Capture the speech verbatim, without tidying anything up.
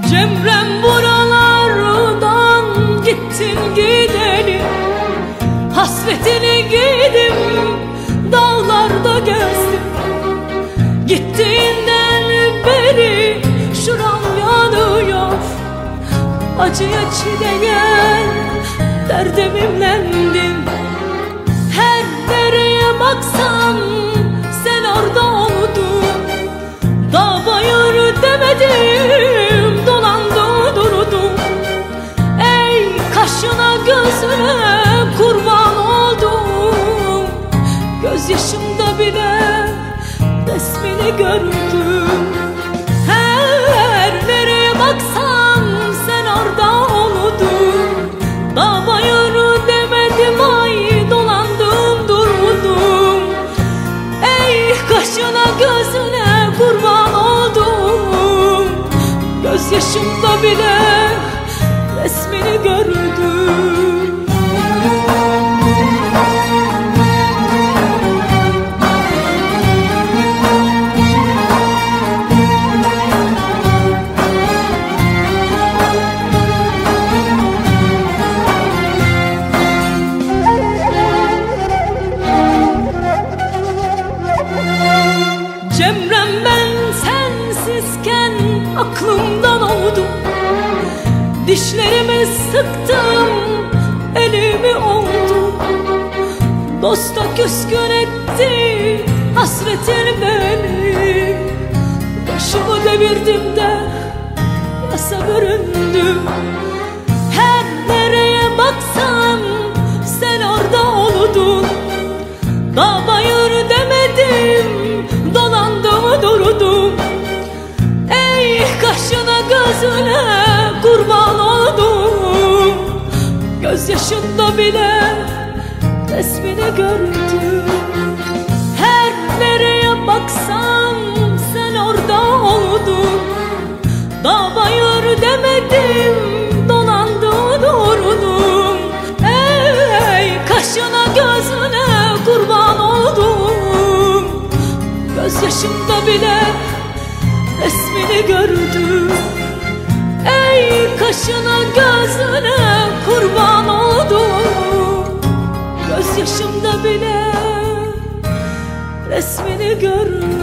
Cemrem buralardan gittin gideli, hasretini giydim, dağlarda gezdim. Gittiğinden beri şuram yanıyor, acıya çileye derdimimlendim. Her nereye baksam sen orada oldun. Dağ bayır demedim, dolandı durdum. Ey kaşına gözüne kurban oldum. Gözyaşımda bile resmini gördüm. Her nereye baksam sen orada oldun. Dağ bayır demedim, ay dolandım durdum. Ey kaşına gözüne kurban oldum. Gözyaşımda bile resmini gördüm. Cemrem ben sensizken aklımdan oldum. Dişlerimi sıktım, elimi oldu. Dosta küskün etti hasretin beni. Başımı devirdim de yasa büründüm. Her nereye baksam sen orada oldun. Dağ bayır demedim, dolandım durdum. Ey kaşına gözüne kurban oldum. Gözyaşında bile resmini gördüm. Her nereye baksam sen orada oldun. Dağ bayır demedim, dolandım durdum. Ey kaşına gözüne kurban oldum. Gözyaşımda bile resmini gördüm. Ey kaşına gözüne kurban oldum. Gözyaşımda bile resmini gördüm.